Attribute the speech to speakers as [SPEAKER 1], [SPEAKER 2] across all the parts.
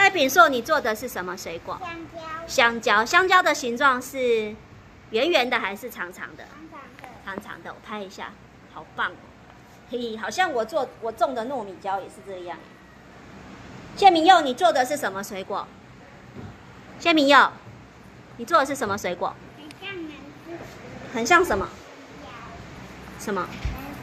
[SPEAKER 1] 薛炳硕，你做的是什么水果？
[SPEAKER 2] 香蕉。
[SPEAKER 1] 香蕉。香蕉的形状是圆圆的还是长长的？长长的。我拍一下，好棒哦！嘿，好像我种的糯米椒也是这样。谢明佑，你做的是什么水果？谢明佑，你做的是什么水果？
[SPEAKER 2] 很像南斯。
[SPEAKER 1] 很像什么？什么？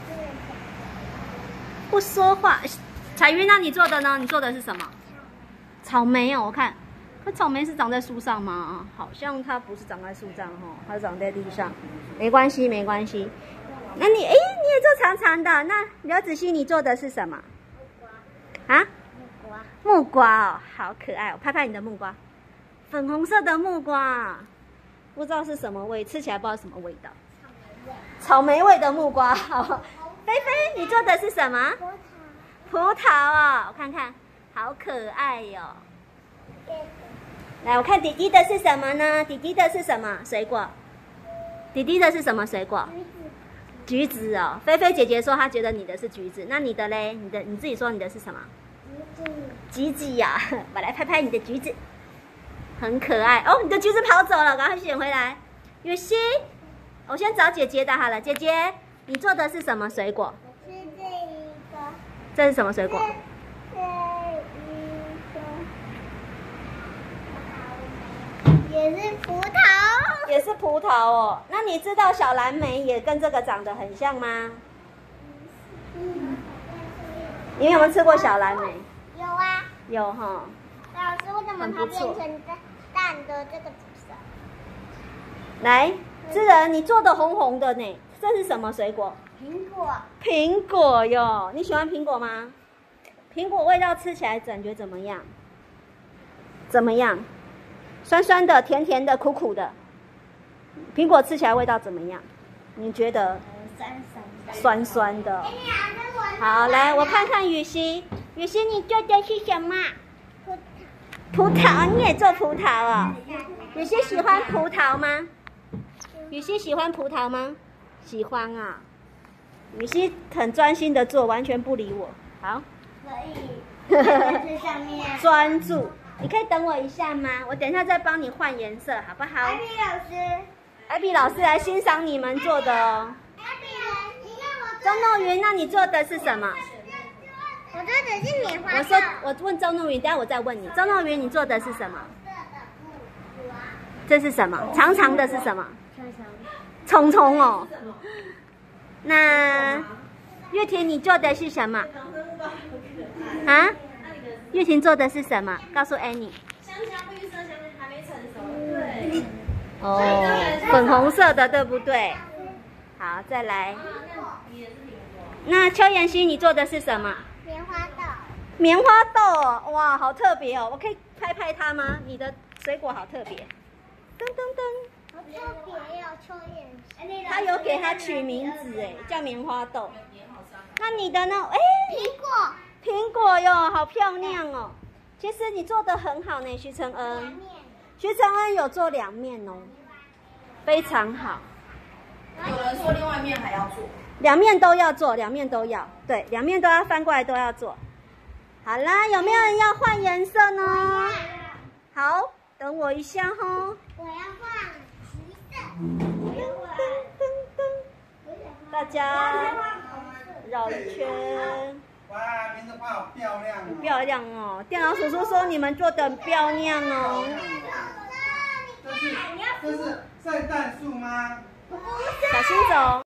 [SPEAKER 1] 不说话。彩云，那你做的呢？你做的是什么？草莓哦，我看，可草莓是长在树上吗？好像它不是长在树上哈，它长在地上。没关系，没关系。那你也做长长的。那刘子熙，你做的是什么？啊？木瓜哦，好可爱！我拍拍你的木瓜，粉红色的木瓜，不知道是什么味，吃起来不知道什么味道。草莓味的木瓜。好，菲菲，你做的是什么？葡萄哦，我看看，好可爱哟、哦。来，我看弟弟的是什么呢？弟弟的是什么水果？弟弟的是什么水果？橘子哦。菲菲姐姐说她觉得你的是橘子，那你的嘞？你自己说你的是什么？橘子呀、我来拍拍你的橘子，很可爱哦。你的橘子跑走了，赶快捡回来。雨熙，我先找姐姐的好了。姐姐，你做的是什么水果？
[SPEAKER 2] 是这一个。
[SPEAKER 1] 这是什么水果？
[SPEAKER 2] 也是葡萄。
[SPEAKER 1] 也是葡萄哦。那你知道小蓝莓也跟这个长得很像吗？你有没有吃过小蓝莓？
[SPEAKER 2] 有啊。
[SPEAKER 1] 有哈。
[SPEAKER 2] 老师，为什么它变成淡的这个紫色？
[SPEAKER 1] 来，智仁，你做的红红的呢，这是什么水果？
[SPEAKER 2] 苹果。
[SPEAKER 1] 苹果哟。你喜欢苹果吗？苹果味道吃起来感觉怎么样？怎么样？酸酸的、甜甜的、苦苦的。苹果吃起来味道怎么样？你觉得？酸酸的。好，来我看看雨熙。雨熙，你做的是什么？葡萄。你也做葡萄哦。雨熙喜欢葡萄吗？雨熙喜欢葡萄吗？喜欢啊。雨熙很专心的做，完全不理我。好。
[SPEAKER 2] 可以。这上面。
[SPEAKER 1] 专注。你可以等我一下吗？我等一下再帮你换颜色，好不好？
[SPEAKER 2] 艾比老师。
[SPEAKER 1] 艾比老师来欣赏你们做的哦。
[SPEAKER 2] 艾比老师，你让我。
[SPEAKER 1] 周诺云，那你做的是什么？
[SPEAKER 2] 我做的是棉花豆。
[SPEAKER 1] 我问周诺云，等下我再问你。周诺云，你做的是什么？这是什么？长长的是什么？虫虫哦。那月婷，你做的是什么？啊？月婷做的是什么？告诉 Annie。
[SPEAKER 3] 香香绿色，香香还没成熟。对。
[SPEAKER 1] 哦，粉红色的，对不对？好，再来。那邱妍希，你做的是什么？
[SPEAKER 2] 棉花豆。
[SPEAKER 1] 棉花豆哦，哇，好特别哦！我可以拍拍它吗？你的水果好特别。噔噔噔。
[SPEAKER 2] 好特别哦，邱妍希。
[SPEAKER 1] 他有给它取名字哎，叫棉花豆。那你的呢？哎，
[SPEAKER 2] 苹果。
[SPEAKER 1] 苹果哟，好漂亮哦！其实你做的很好呢，徐承恩。徐承恩有做2面哦，非常好。
[SPEAKER 3] 有人说另外一面还要做
[SPEAKER 1] ，2面都要做，2面都要，对，2面都要翻过来都要做。好啦，有没有人要换颜色呢？好，等我一下哈。
[SPEAKER 2] 我要换橘色。
[SPEAKER 1] 大家绕一圈。
[SPEAKER 4] 哇，名字画好漂亮哦！
[SPEAKER 1] 漂亮哦！电脑叔叔说你们做的很漂亮哦。
[SPEAKER 4] 这是圣诞树吗？
[SPEAKER 1] 小心走。